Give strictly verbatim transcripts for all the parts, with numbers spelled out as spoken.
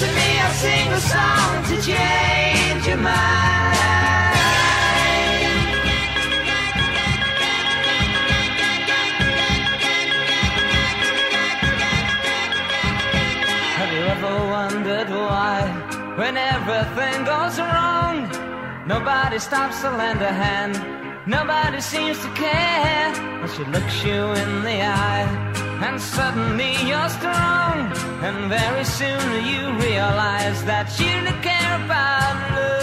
to me, I'll sing a song to change your mind. Have you ever wondered why, when everything goes wrong, nobody stops to lend a hand, nobody seems to care, but she looks you in the eye, and suddenly you're strong, and very soon you realize that you don't care about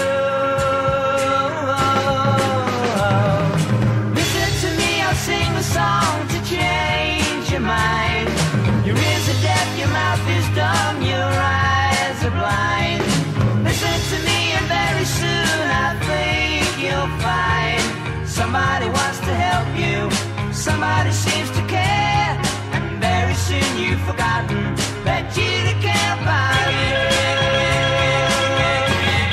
love. Listen to me, I'll sing a song to change your mind. Your ears are deaf, your mouth is dumb, your eyes are blind. Listen to me and very soon I think you'll find somebody wants to help you, somebody seems to care, and very soon you've forgotten that you don't care about love.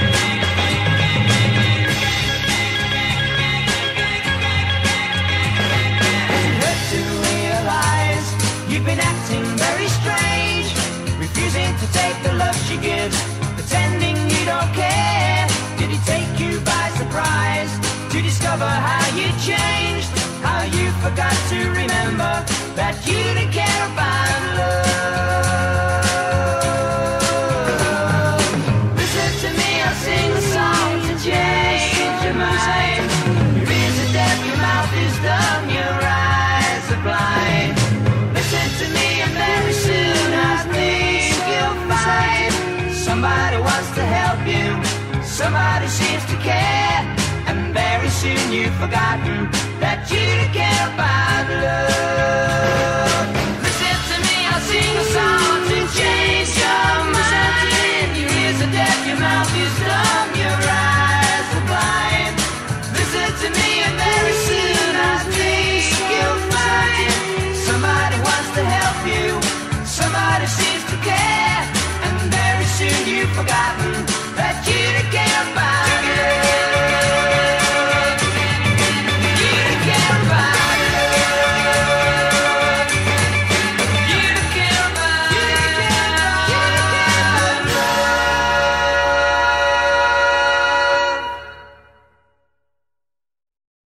It hurts to realize you've been acting very strange, refusing to take the love she gives, pretending you don't care. Did it take you by surprise to discover how you changed, how you forgot to remember that you didn't care about love? Listen to me, I'll sing a song to change your mind. Your ears are deaf, your mouth is dumb, your eyes are blind. Listen to me and very soon I think you'll find somebody wants to help you, somebody seems to care, and very soon you've forgotten that you don't care about love. Listen to me, I'll sing a song to change your mind. Your ears are deaf, your mouth is dumb, your eyes are blind. Listen to me and very soon I think you'll find somebody wants to help you, somebody seems to care, and very soon you've forgotten